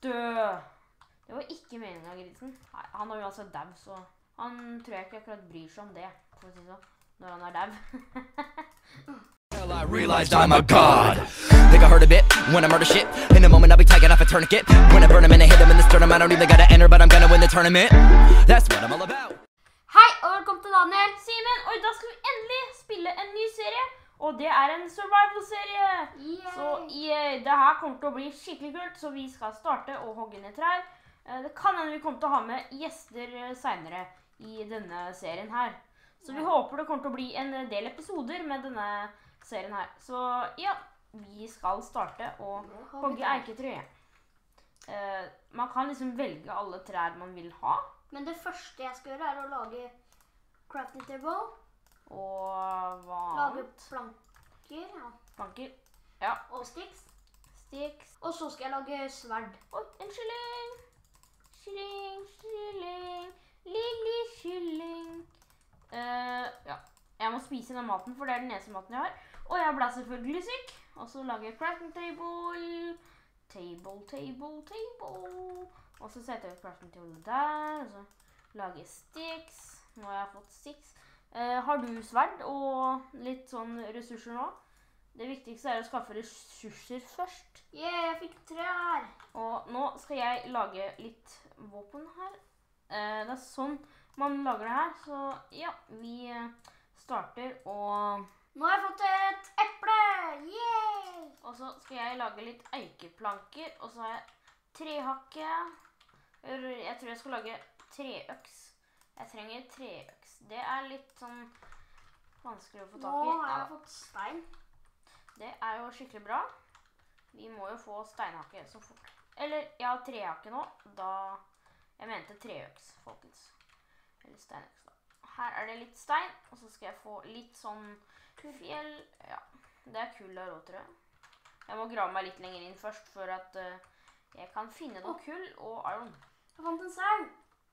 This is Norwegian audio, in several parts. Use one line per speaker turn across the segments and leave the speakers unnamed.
Dø! Det var ikke meningen, grisen. Nei, han er jo altså dau, så han tror jeg ikke akkurat bryr seg om det, for å si så, når han er dau.
I realized I'm a god. Think I heard a bit when I murder shit. In a moment I'll be tagging off a tourniquet. When I burn him and I hit him in the sternum, I don't even gotta enter, but I'm gonna win the tournament. That's what I'm all about.
Hei, og velkommen til Daniel, Simen, og i dag skal vi endelig spille en ny serie. Og det er en survival-serie. Så det her kommer til å bli skikkelig kult, så vi skal starte og hogge ned trær. Det kan hende vi kommer til å ha med gjester senere i denne serien her. Så vi håper det kommer til å bli en del episoder med denne serien her. Så ja, vi skal starte og hogge eiketre. Man kan liksom velge alle trær man vil ha.
Men det første jeg skal gjøre er å lage crafting table.
Og hva
Lage
annet?
planker, ja.
Planker. Ja.
Og sticks.
Sticks.
Og så skal jeg lage sverd.
Oi, en kylling. Kylling. Lille kylling. Ja. Jeg må spise den maten, for det er den eneste maten jeg har. Og jeg ble selvfølgelig syk. Og så lager jeg crafting table. Table. Og så setter jeg crafting table der. Og så lager jeg sticks. Nå har jeg fått sticks. Har du sverd og litt sånn ressurser nå? Det viktigste er å skaffe ressurser først.
Jeg fikk trær.
Og nå skal jeg lage litt våpen her. Det er sånn man lager det her. Så ja, vi starter og...
Nå har jeg fått et eple! Yay!
Og så skal jeg lage litt eikeplanker. Og så har jeg trehakke. Jeg tror jeg skal lage treøks. Jeg trenger treøks. Det er litt sånn vanskelig å få tak i.
Nå har jeg fått stein.
Det er jo skikkelig bra. Vi må jo få steinhakke så fort. Eller, jeg har trehakke nå. Jeg mente treøks, folkens. Eller steinøks da. Her er det litt stein, og så skal jeg få litt sånn fjell. Ja, det er kull der også, tror jeg. Jeg må grave meg litt lenger inn først, for at jeg kan finne noe kull og iron.
Jeg fant en sau.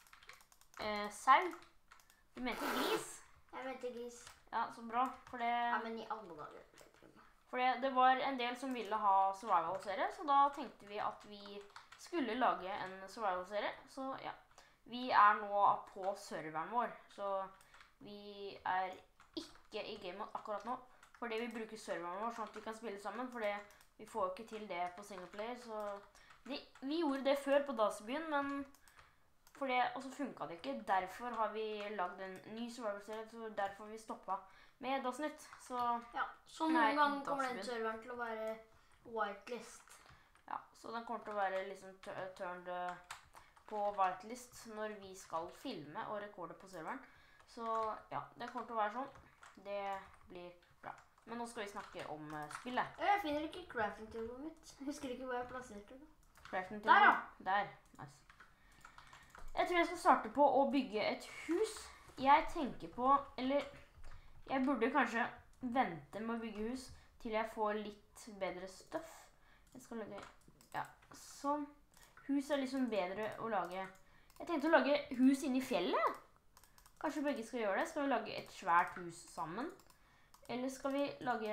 Sau? Du mente gris?
Jeg mente gris.
Ja, så bra, for det...
Ja, men i alle dager.
For det var en del som ville ha survival-serie, så da tenkte vi at vi skulle lage en survival-serie. Så ja, vi er nå på serveren vår, så vi er ikke i game mode akkurat nå. Fordi vi bruker serveren vår sånn at vi kan spille sammen, fordi vi får jo ikke til det på singleplayer. Så vi gjorde det før på Dasebyen, men og så funket det ikke. Derfor har vi lagd en ny survival-serie, så derfor har vi stoppet med Dasnytt. Så
ja, så noen ganger kommer den serveren til å være whitelist.
Ja, så den kommer til å være liksom turned på whitelist når vi skal filme og rekorde på serveren. Så ja, det kommer til å være sånn. Det blir bra. Men nå skal vi snakke om spillet.
Jeg finner ikke crafting table mitt. Jeg husker ikke hvor jeg plasserte det.
Crafting table?
Der, ja.
Der, nice. Jeg tror jeg skal starte på å bygge et hus. Jeg tenker på, eller jeg burde kanskje vente med å bygge hus til jeg får litt bedre stuff. Jeg skal lage, ja, sånn. Hus er liksom bedre å lage. Jeg tenkte å lage hus inne i fjellet. Kanskje begge skal gjøre det. Skal vi lage et svært hus sammen? Eller skal vi lage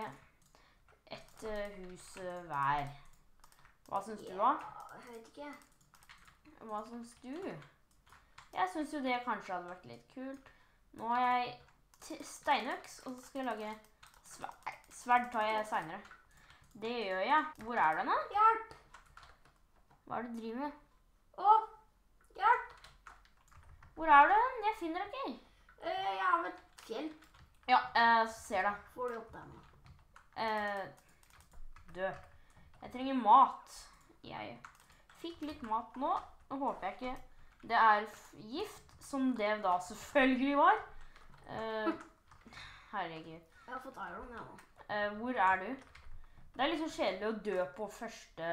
et hus hver? Hva synes du da?
Jeg vet ikke.
Hva synes du? Jeg synes jo det kanskje hadde vært litt kult. Nå har jeg steinøks, og så skal jeg lage sverd tar jeg senere. Det gjør jeg. Hvor er den da?
Hjelp!
Hva er det du driver med?
Å, hjelp!
Hvor er den? Jeg finner deg ikke.
Jeg har ved et fjell.
Ja, ser det.
Får du opp der nå?
Dø. Jeg trenger mat. Jeg fikk litt mat nå. Nå håper jeg ikke det er gift, som det da selvfølgelig var. Herregud.
Jeg har fått iron, ja nå.
Hvor er du? Det er liksom kjedelig å dø på første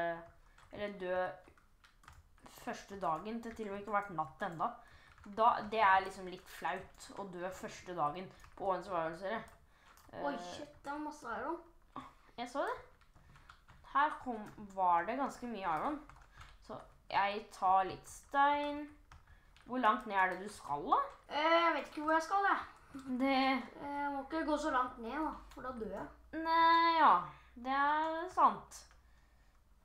dagen. Det har til og med ikke vært natt enda. Det er liksom litt flaut å dø første dagen på en survival-serie.
Oi, shit, det var masse iron.
Jeg så det. Her var det ganske mye iron. Så jeg tar litt stein. Hvor langt ned er det du skal da?
Jeg vet ikke hvor jeg skal, jeg.
Jeg
må ikke gå så langt ned da, for da dør jeg.
Nei, ja. Det er sant.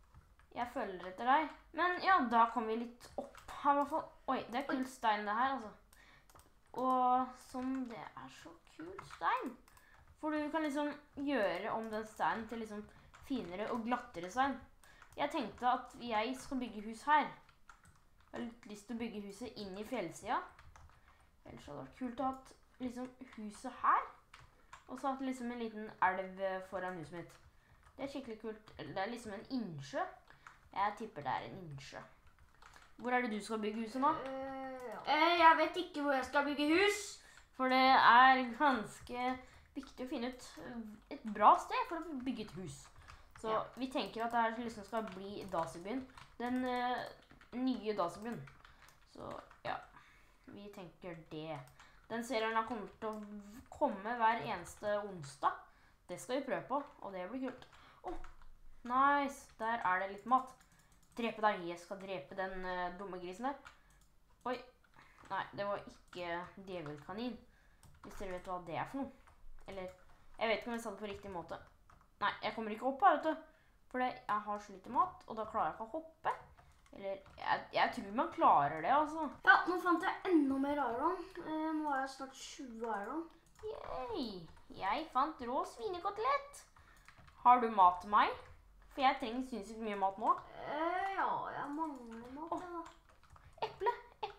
Jeg følger etter deg. Men ja, da kom vi litt opp her i hvert fall. Oi, det er kul stein det her, altså. Og sånn, det er så kul stein. For du kan liksom gjøre om den steinen til liksom finere og glattere stein. Jeg tenkte at jeg skal bygge hus her. Jeg har litt lyst til å bygge huset inn i fjellsida. Ellers hadde det vært kult å ha liksom huset her. Og så hatt liksom en liten elv foran huset mitt. Det er skikkelig kult. Det er liksom en innsjø. Jeg tipper det er en innsjø. Hvor er det du skal bygge huset nå?
Jeg vet ikke hvor jeg skal bygge hus.
For det er ganske viktig å finne ut et bra sted for å bygge et hus. Så vi tenker at det her liksom skal bli Dasibyen. Den nye Dasibyen. Så ja, vi tenker det. Den serien har kommet til å komme hver eneste onsdag. Det skal vi prøve på, og det blir kult. Åh, nice. Der er det litt mat. Drepe deg. Jeg skal drepe den dumme grisen der. Oi. Nei, det var ikke djevelkanin. Hvis dere vet hva det er for noe. Eller, jeg vet ikke om jeg sa det på riktig måte. Nei, jeg kommer ikke opp her, vet du. For jeg har så lite mat, og da klarer jeg ikke å hoppe. Eller, jeg tror man klarer det, altså.
Ja, nå fant jeg enda mer iron. Nå har jeg snart 20 iron.
Yay! Jeg fant rå svinekotelett. Har du mat til meg? For jeg trenger sinnssykt mye mat nå.
Ja, jeg mangler mat, da.
Eple.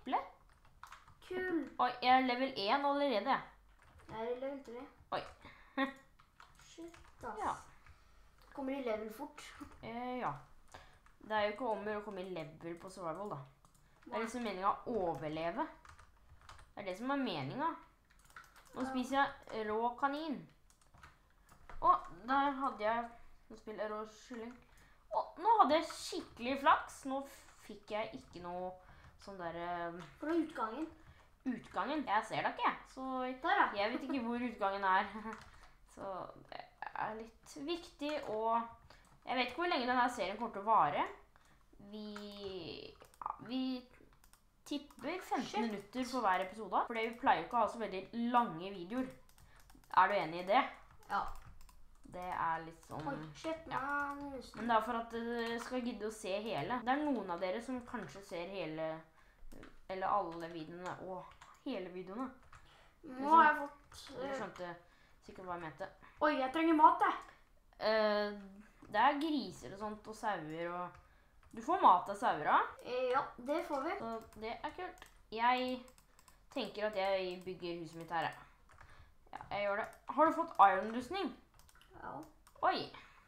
Kul.
Oi, jeg er level 1 allerede.
Jeg er i level 3.
Oi.
Shit, ass.
Ja.
Kommer i level fort.
Ja. Det er jo ikke om å komme i level på survival, da. Det er liksom meningen å overleve. Det er det som er meningen. Nå spiser jeg rå kanin. Og der hadde jeg... Nå spiller jeg rå kylling. Og nå hadde jeg skikkelig flaks. Nå fikk jeg ikke noe sånn der...
For utgangen.
Utgangen? Jeg ser det ikke, så
Der, ja.
jeg vet ikke hvor utgangen er. Så det er litt viktig, og jeg vet ikke hvor lenge denne serien kommer til å vare. Vi tipper 15 minutter på hver episode, for vi pleier jo ikke å ha så veldig lange videoer. Er du enig i det?
Ja.
Det er litt sånn...
Oi, shit,
ja. Men det er for at dere skal gidde å se hele. Det er noen av dere som kanskje ser hele, eller alle videoene, og hele videoene.
Nå har jeg fått...
Du skjønte sikkert hva jeg mente.
Oi, jeg trenger mat, jeg.
Det er griser og sånt, og sauer, og... Du får mat av sauer, da.
Ja, det får vi.
Så det er kult. Jeg tenker at jeg bygger huset mitt her, ja. Ja, jeg gjør det. Har du fått iron-rustning?
Ja.
Oi.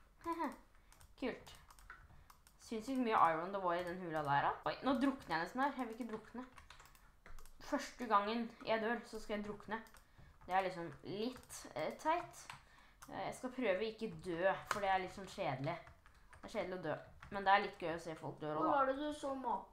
Kult. Sinnssykt mye iron det var i den hula der, da. Oi, nå drukner jeg nesten her. Jeg vil ikke drukne. Første gangen jeg dør, så skal jeg drukne. Det er liksom litt teit. Jeg skal prøve ikke dø, for det er litt sånn kjedelig. Det er kjedelig å dø. Men det er litt gøy å se folk dør også, da.
Hvor var det du så mat?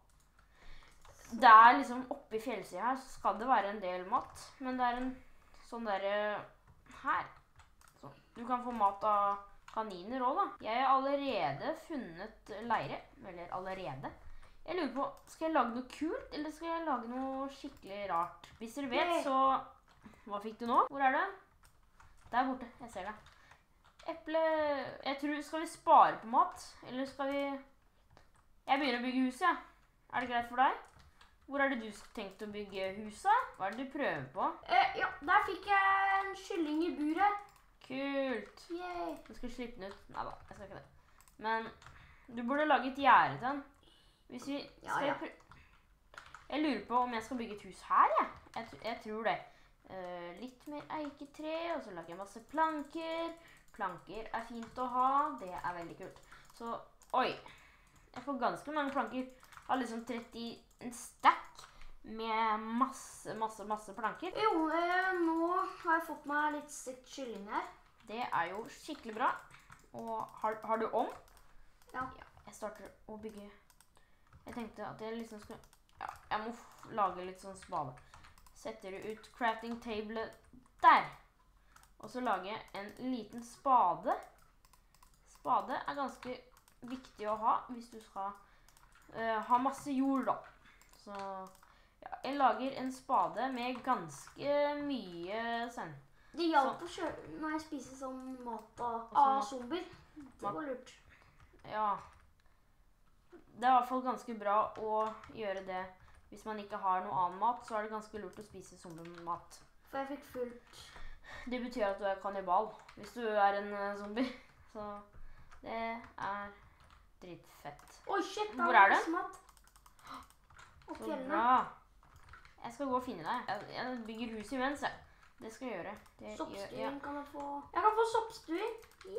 Det er liksom oppe i fjellsiden her, så skal det være en del mat. Men det er en sånn der her. Så, du kan få mat av kaniner også, da. Jeg har allerede funnet leire. Eller allerede. Jeg lurer på, skal jeg lage noe kult, eller skal jeg lage noe skikkelig rart? Hvis dere vet, så... Hva fikk du nå? Hvor er det? Der borte, jeg ser det. Eple... Jeg tror, skal vi spare på mat? Eller skal vi... Jeg begynner å bygge huset, ja. Er det greit for deg? Hvor er det du tenkt å bygge huset? Hva er det du prøver på?
Ja, der fikk jeg en kylling i buret.
Kult.
Yay.
Du skal slippe den ut. Neida, jeg skal ikke det. Men du burde lage et gjerde til den. Hvis vi skal
Ja.
Jeg lurer på om jeg skal bygge et hus her, ja. Jeg tror det. Litt mer eiketre, og så lager jeg masse planker. Planker er fint å ha. Det er veldig kult. Så, oi. Jeg får ganske mange planker. Jeg har liksom 30 stack med masse planker.
Jo, nå har jeg fått meg litt stekt kylling her.
Det er jo skikkelig bra. Og har du om?
Ja.
Jeg starter å bygge. Jeg tenkte at jeg liksom skulle... Ja, jeg må lage litt sånn spade. Setter ut crafting table der. Og så lager jeg en liten spade. Spade er ganske viktig å ha hvis du skal ha masse jord, da. Så ja, jeg lager en spade med ganske mye sand.
Det hjalp å kjøre når jeg spiser sånn mat av zombier. Det var lurt.
Ja. det er i hvert fall ganske bra å gjøre det. Hvis man ikke har noe annen mat, så er det ganske lurt å spise zombie-mat.
For jeg fikk fullt.
Det betyr at du er kannibal, hvis du er en zombie. Så det er dritfett.
Oi, shit,
Hvor er det?
Smatt. Og
Så
fjellene.
bra. Jeg skal gå og finne deg. Jeg bygger hus imens, jeg. Det skal jeg gjøre.
Soppstuing kan jeg få. Jeg kan få soppstuing.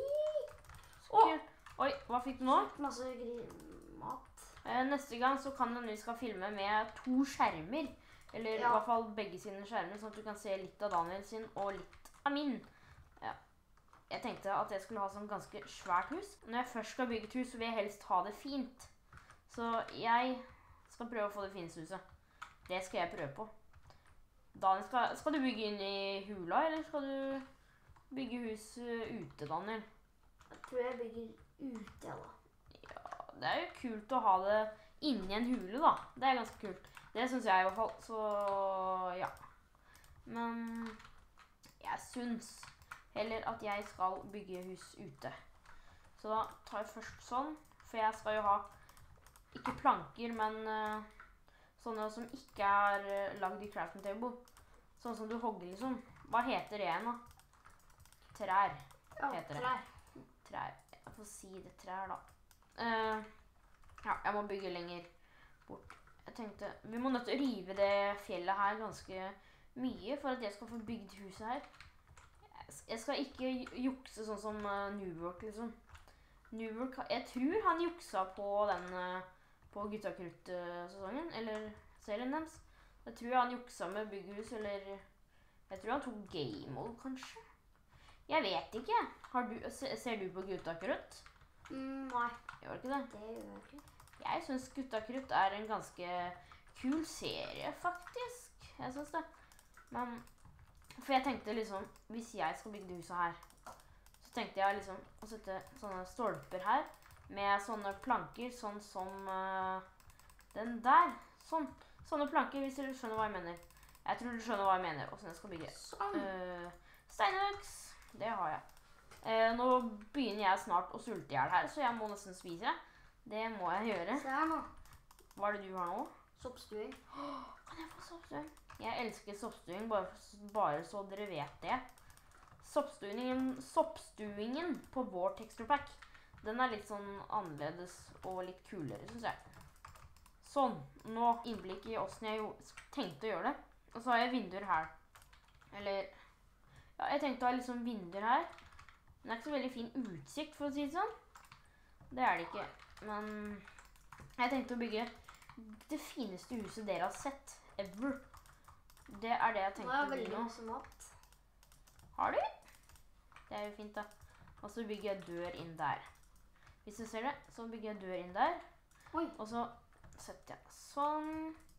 Oi, hva fikk du nå?
Masse mat.
Neste gang så kan vi skal filme med 2 skjermer. Eller i hvert fall begge sine skjermer, sånn at du kan se litt av Daniel sin og litt av min. Ja. Jeg tenkte at jeg skulle ha sånn ganske svært hus. Når jeg først skal bygge et hus, så vil jeg helst ha det fint. Så jeg skal prøve å få det fineste huset. Det skal jeg prøve på. Daniel, skal du bygge inn i hula, eller skal du bygge hus ute, Daniel?
Jeg tror jeg bygger ute, da.
Ja, det er jo kult å ha det inni en hule, da. Det er ganske kult. Det synes jeg i hvert fall, så ja. Men jeg synes heller at jeg skal bygge hus ute. Så da tar jeg først sånn, for jeg skal jo ha, ikke planker, men sånne som ikke er lagd i crafting table. Sånn som du hogger liksom. Hva heter det igjen da? Trær heter det. Trær. Jeg får si det trær da. Ja, jeg må bygge lenger bort. Jeg tenkte, vi må nødt til å rive det fjellet her ganske mye for at jeg skal få bygd huset her. Jeg skal ikke jukse sånn som Newwork liksom. Newwork, jeg tror han juksa på den på Gutta Krutt-sesongen, eller serien deres. Jeg tror han juksa med byggehus, eller jeg tror han tok game mode kanskje. Jeg vet ikke. Ser du på Gutta Krutt?
Nei.
Gjør ikke det?
Det gjør jeg ikke.
Jeg synes Gutta Krutt er en ganske kul serie, faktisk. Jeg synes det. Men, for jeg tenkte liksom, hvis jeg skal bygge huset her, så tenkte jeg liksom å sette sånne stolper her, med sånne planker, sånn som den der. Sånne planker, hvis dere skjønner hva jeg mener. Jeg tror du skjønner hva jeg mener, hvordan jeg skal bygge. Steinøks, det har jeg. Nå begynner jeg snart å sulte i hjel her, så jeg må nesten spise. Det må jeg gjøre.
Se her nå.
Hva er det du har nå?
Soppstuing.
Kan jeg få soppstuing? Jeg elsker soppstuing, bare så dere vet det. Soppstuingen på vår texture pack, den er litt sånn annerledes og litt kulere, synes jeg. Sånn, nå innblikk i hvordan jeg tenkte å gjøre det. Og så har jeg vinduer her. Eller, ja, jeg tenkte å ha liksom vinduer her. Men det er ikke så veldig fin utsikt, for å si det sånn. Det er det ikke. Men jeg tenkte å bygge det fineste huset dere har sett ever. Det er det jeg tenkte å bygge nå.
Nå har jeg veldig masse mat.
Har du? Det er jo fint da. Og så bygger jeg dør inn der. Hvis du ser det, så bygger jeg dør inn der.
Oi.
Og så setter jeg sånn.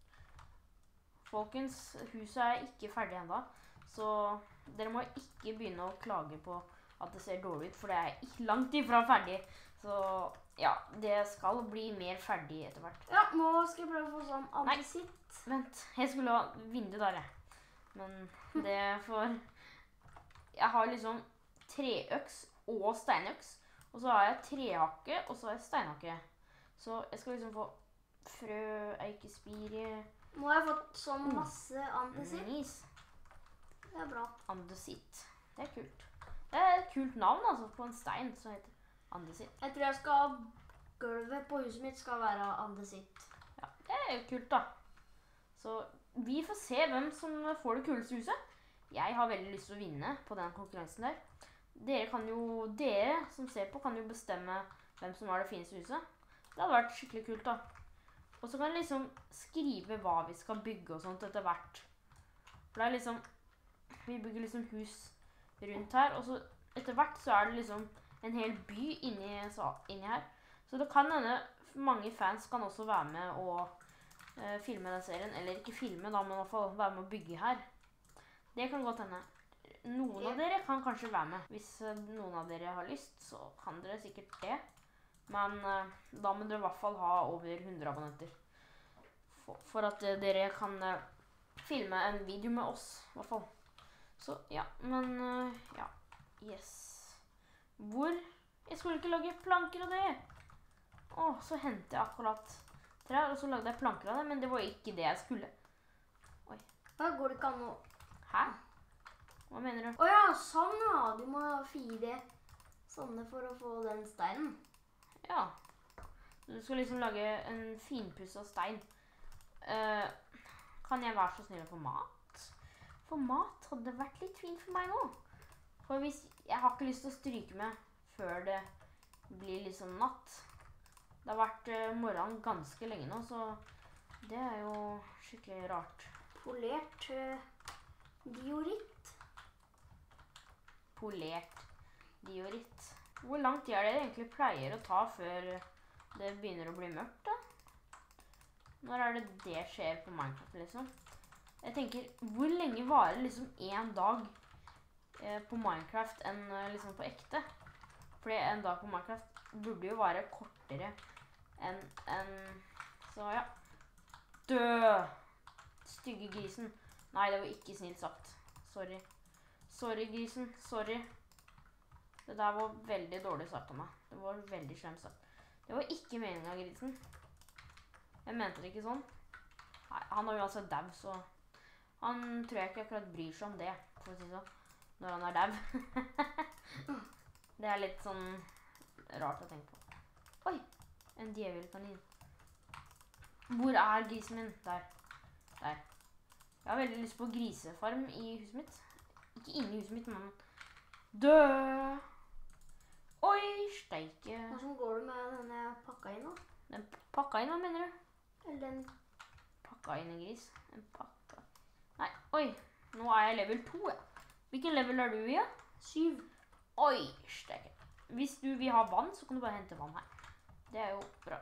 Folkens, huset er ikke ferdig enda. Så dere må ikke begynne å klage på at det ser dårlig ut, for det er ikke langt ifra ferdig. Så ja, det skal bli mer ferdig etter hvert.
Ja, nå skal jeg prøve å få sånn andesitt.
Vent, jeg skulle ha vindu der, jeg. Men det får... Jeg har liksom treøks og steinøks. Og så har jeg trehakke, og så har jeg steinhakke. Så jeg skal liksom få frø, eikespire...
Nå har jeg fått sånn masse andesitt.
Nice.
Det er bra.
Andesitt. Det er kult. Det er et kult navn altså, på en stein som heter andesitt.
Jeg tror jeg skal... Gulvet på huset mitt skal være andesitt.
Ja, det er jo kult da. Så vi får se hvem som får det kuleste huset. Jeg har veldig lyst til å vinne på den konkurransen der. Dere som ser på kan jo bestemme hvem som har det fineste huset. Det hadde vært skikkelig kult da. Og så kan jeg liksom skrive hva vi skal bygge og sånt etter hvert. For det er liksom, vi bygger liksom hus rundt her, og så etter hvert så er det liksom en hel by inni her. Så det kan hende mange fans kan også være med og filme den serien, eller ikke filme da, men i hvert fall være med å bygge her. Det kan godt hende. Noen av dere kan kanskje være med. Hvis noen av dere har lyst, så kan dere sikkert det. Men da må dere i hvert fall ha over 100 abonnenter. For at dere kan filme en video med oss, i hvert fall. Så ja, men ja, yes. Hvor? Jeg skulle ikke lage planker av det. så hentet jeg akkurat trær, og så lagde jeg planker av det, men det var ikke det jeg skulle.
Da går det ikke an å...
Hæ? Hva mener du?
Åja, sånn ja. Du må ha 4 sånne for å få den steinen.
Ja. Du skal liksom lage en finpusset stein. Kan jeg være så snill å få mat? For mat hadde vært litt fint for meg nå. For hvis jeg har ikke lyst til å stryke med før det blir liksom natt. Det har vært morgen ganske lenge nå, så det er jo skikkelig rart.
Polert dioritt.
Polert dioritt. Hvor lang tid er det egentlig pleier å ta før det begynner å bli mørkt da? Når er det skjer på Minecraft liksom? Jeg tenker, hvor lenge varer liksom en dag på Minecraft enn liksom på ekte? Fordi en dag på Minecraft burde jo være kortere enn så ja. Dø! Stygge grisen. Nei, det var ikke snilt sagt. Sorry. Sorry, grisen. Sorry. Det der var veldig dårlig sagt av meg. Det var veldig slemt sagt. Det var ikke meningen av grisen. Jeg mente det ikke sånn. Nei, han er jo altså dau, så han tror jeg ikke akkurat bryr seg om det, for å si sånn, når han er dau. Det er litt sånn rart å tenke på. Oi, en djevelkanin. Hvor er grisen min? Der. Der. Jeg har veldig lyst på grisefarm i huset mitt. Ikke inne i huset mitt, men dø! Oi, steike.
Hvordan går det med denne pakka inn da?
Den pakka inn, hva mener du?
Eller den...
Pakka inn en gris. En pakka. Nei, oi. Nå er jeg level 2, ja. Hvilken level er du i, ja?
7.
Oi, steike. Hvis du vil ha vann, så kan du bare hente vann her. Det er jo bra.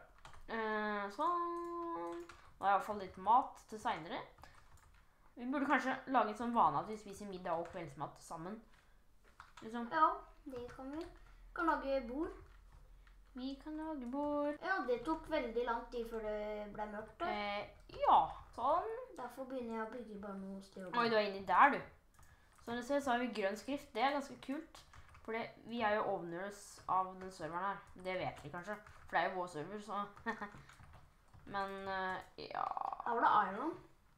Sånn. Nå har jeg i hvert fall litt mat til senere. Vi burde kanskje lage en sånn vane at vi spiser middag og kveldsmat sammen. Liksom.
Ja, det kan vi. Vi kan lage bord.
Vi kan lage bord.
Ja, det tok veldig lang tid før det ble mørkt da.
Ja, sånn.
Derfor begynner jeg å bygge bare noe sted.
Oi, du er inni der, du. Som du ser, så har vi grønn skrift. Det er ganske kult. For vi er jo owners av den serveren her. Det vet vi kanskje. For det er jo vår server, så... Men, ja...
Da var det iron.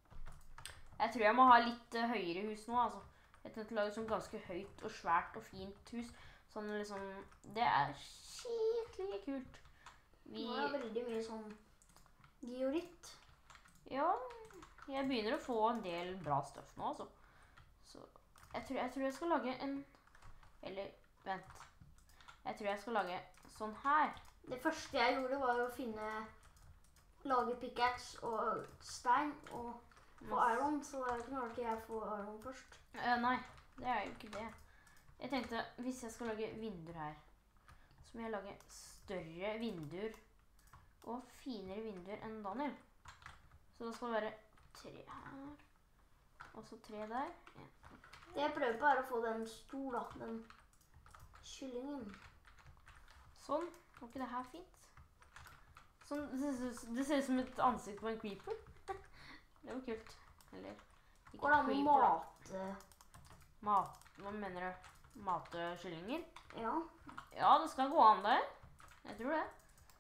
Jeg tror jeg må ha litt høyere hus nå, altså. Jeg tenkte å lage sånn ganske høyt og svært og fint hus. Sånn liksom... Det er skikkelig kult.
Nå er det veldig mye sånn... dioritt.
Ja, jeg begynner å få en del bra stuff nå, altså. Så jeg tror jeg skal lage en... Eller, vent. Jeg tror jeg skal lage sånn her.
Det første jeg gjorde var å lage pickaxe og stein og få iron, så det er ikke noe at jeg får iron først.
Nei, det er jo ikke det. Jeg tenkte, hvis jeg skal lage vinduer her, så må jeg lage større vinduer og finere vinduer enn Daniel. Så da skal det være 3 her, og så 3 der.
Det jeg prøver på er å få den stor da, den kyllingen.
Sånn, var ikke det her fint? Sånn, det ser ut som et ansikt på en creeper. Det var kult. Eller, ikke
Går det an å mate?
Hva mener du? Mate kyllinger?
Ja.
Ja, det skal gå an det. Jeg tror det.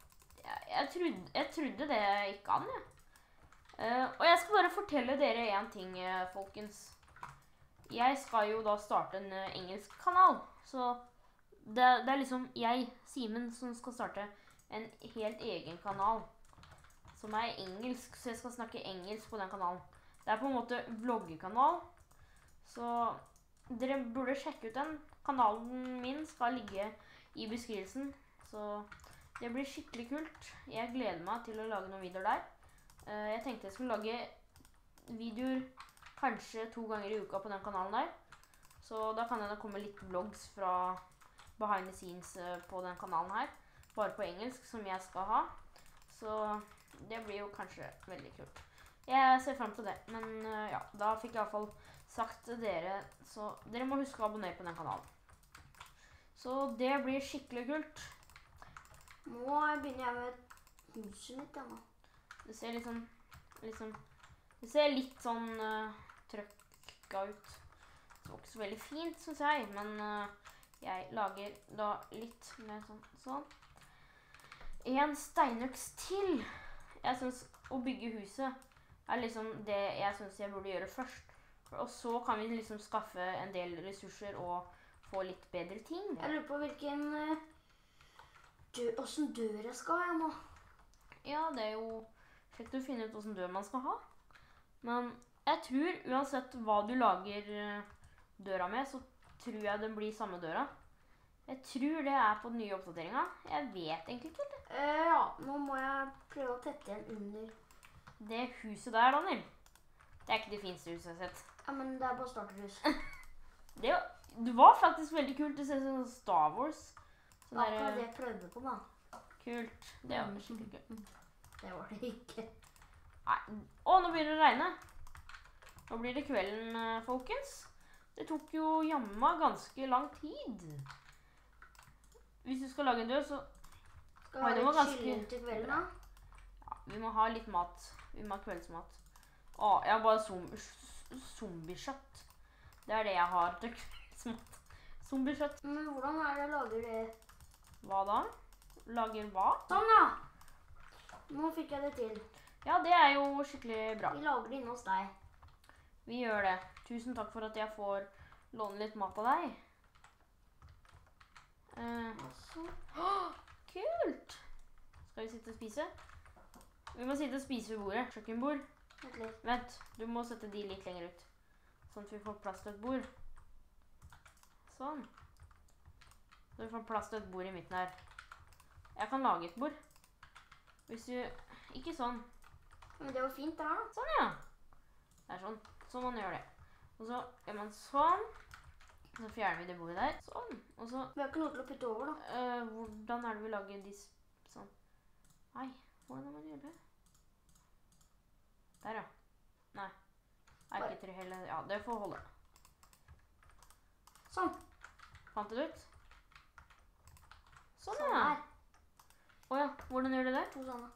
Jeg trodde det gikk an, ja. Og jeg skal bare fortelle dere en ting, folkens. Jeg skal jo da starte en engelsk kanal, så det er liksom jeg, Simen, som skal starte en helt egen kanal som er engelsk, så jeg skal snakke engelsk på den kanalen. Det er på en måte vloggekanal, så dere burde sjekke ut den. Kanalen min skal ligge i beskrivelsen, så det blir skikkelig kult. Jeg gleder meg til å lage noen videoer der. Jeg tenkte jeg skulle lage videoer kanskje 2 ganger i uka på den kanalen der. Så da kan det komme litt vlogs fra behind the scenes på den kanalen her. Bare på engelsk, som jeg skal ha. Så det blir jo kanskje veldig kult. Jeg ser frem til det. Men ja, da fikk jeg i hvert fall sagt til dere. Så dere må huske å abonnere på den kanalen. Så det blir skikkelig kult.
Nå begynner jeg med huset mitt, ja nå.
Det ser litt sånn, det ser litt sånn trøkka ut. Det var ikke så veldig fint, synes jeg, men jeg lager da litt mer sånn. En steinøks til. Jeg synes å bygge huset er liksom det jeg synes jeg burde gjøre først. Og så kan vi liksom skaffe en del ressurser og få litt bedre ting.
Jeg lurer på hvordan dør jeg skal ha nå.
Ja, det er jo kjekt å finne ut hvordan dør man skal ha. Men jeg tror uansett hva du lager døra med, så tror jeg det blir samme døra. Jeg tror det er på den nye oppdateringen. Jeg vet egentlig ikke det.
Ja, nå må jeg prøve å tette igjen under.
Det huset der, Daniel, det er ikke det fineste huset jeg har sett.
Ja, men det er bare starterhus.
Det var faktisk veldig kult. Det ser ut som Star Wars.
Det var akkurat det jeg prøvde på, da.
Kult. Det var skikkelig kult.
Det var det ikke.
Nei. Å, nå begynner det å regne. Nå blir det kvelden, folkens. Det tok jo jamma ganske lang tid. Hvis du skal lage en dør, så...
Skal vi ha litt chillen til kvelden, da?
Ja, vi må ha litt mat. Vi må ha kveldsmat. Å, jeg har bare zombiekjøtt. Det er det jeg har til kveldsmat. Zombiekjøtt.
Men hvordan er det jeg lager det?
Hva da? Lager hva?
Sånn, ja! Nå fikk jeg det til.
Ja, det er jo skikkelig bra.
Vi lager det inne hos deg.
Vi gjør det. Tusen takk for at jeg får låne litt mat av deg. Kult! Skal vi sitte og spise? Vi må sitte og spise ved bordet. Kjøkkenbord. Vent, du må sette de litt lenger ut. Sånn at vi får plass til et bord. Sånn. Så vi får plass til et bord i midten her. Jeg kan lage et bord. Hvis du... Ikke sånn.
Men det var fint det her, da.
Sånn, ja. Det er sånn. Sånn man gjør det. Og så gjør man sånn. Så fjerner vi det bordet der. Sånn. Og så...
Vi har ikke noe til å putte over, da.
Hvordan er det vi lager de... Sånn. Nei, hvordan er man gjør det? Der, ja. Nei. Er ikke til hele... Ja, det får holde.
Sånn.
Fant du det ut? Sånn,
Sånn
ja.
her.
Åja, hvordan gjør du det?
To sånne.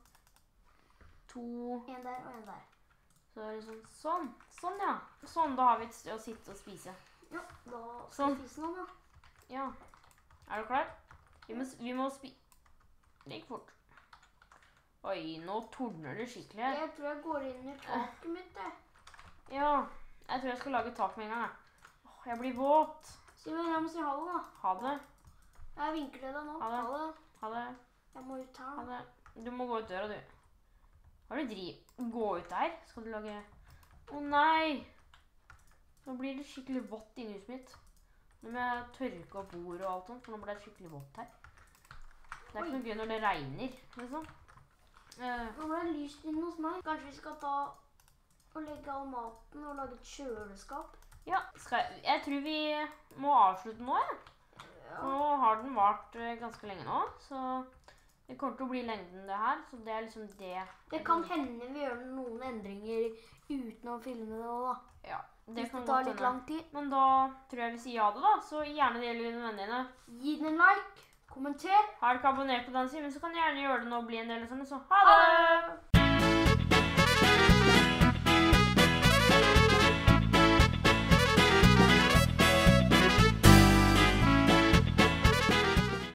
En der og en der.
Så er det sånn. Sånn, ja. Sånn, da har vi et sted å sitte og spise.
Ja, da skal vi spise noe, da.
Ja. Er du klar? Vi må Det gikk fort. Oi, nå tordner det skikkelig her.
Jeg tror jeg går inn i taket mitt, jeg.
Ja, jeg tror jeg skal lage tak med en gang, jeg. Åh, jeg blir våt.
Simen, jeg må si ha det, da.
Ha det.
Jeg vinker til deg nå.
Ha det.
Ha det.
Ha det.
Jeg må ut her,
Ha
da.
det. Du må gå ut døra, du. Hva er det du driver? Gå ut der? Skal du lage... Å nei! Nå blir det skikkelig vått i huset mitt. Nå må jeg tørke opp bord og alt sånt, for nå blir det skikkelig vått her. Det er ikke noe gøy når det regner, liksom.
Nå ble det lyst inn hos meg. Kanskje vi skal ta og legge all maten og lage et kjøleskap?
Ja, jeg tror vi må avslutte nå, ja. For nå har den vart ganske lenge nå, så det kommer til å bli lengden det her, så det er liksom det.
Det kan hende vi gjør noen endringer uten å filme det nå, da.
Ja, det
Hvis
kan
det tar
godt
litt
hende.
lang tid.
Men da tror jeg vi sier ja det da, så gjerne del med vennene dine.
Gi den en like, kommenter.
Har du ikke abonnert på den siden, så kan du gjerne gjøre det nå og bli en del av sånn, så ha det!